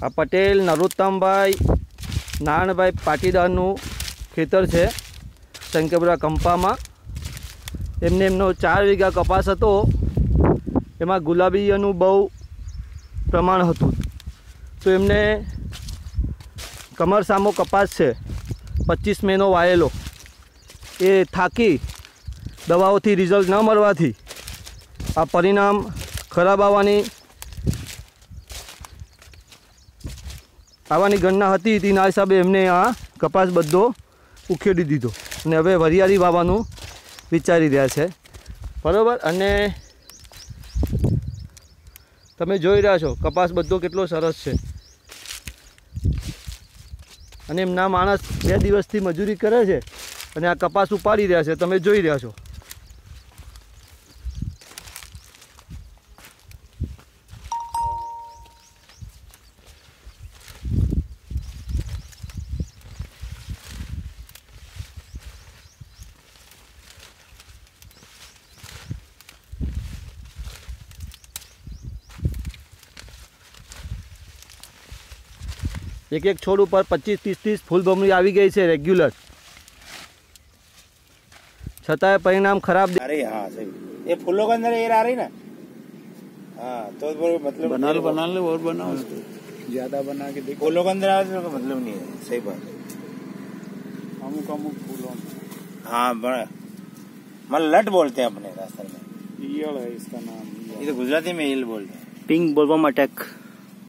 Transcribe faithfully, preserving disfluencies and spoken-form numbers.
आ पटेल नरोत्तमभाई नारायणभाई पाटीदारનું ખેતર છે શંકરપુરા કંપામાં। એમને એમનો ચાર વીઘા કપાસ હતો, એમાં ગુલાબીનું બહુ પ્રમાણ હતું, તો એમને કમરસામો કપાસ છે પચીસ મેનો વાયેલો, એ થાકી દવાઓથી રિઝલ્ટ ન મળવાથી આ પરિણામ ખરાબ આવવાની આવવાની ગણના હતી। તેના હિસાબે એમને આ કપાસ બધો ઉખેડી દીધો અને હવે વરિયાળી વાવવાનું વિચારી રહ્યા છે, બરાબર। અને તમે જોઈ રહ્યા છો કપાસ બધો કેટલો સરસ છે અને એમના માણસ બે દિવસથી મજૂરી કરે છે અને આ કપાસ ઉપાડી રહ્યા છે, તમે જોઈ રહ્યા છો। एक एक छोड़ पर पच्चीस तीस तीस फूल भमरी आ गई है रेग्युलर, छताय परिणाम खराब। अरे हाँ सही, ये फूलों के अंदर एयर आ रही ना, हाँ तो मतलब बना लो बना लो और बनाओ उसको, ज्यादा बना के देखो। फूलों के अंदर आ रहा मतलब नहीं है, सही बात। अमुक अमुक फूलों में, हाँ बड़ा मतलब लट बोलते हैं अपने रास्ते में, ईयल है इसका नाम, ये तो गुजराती में ईल बोलते हैं। पिंक बोलबम अटैक।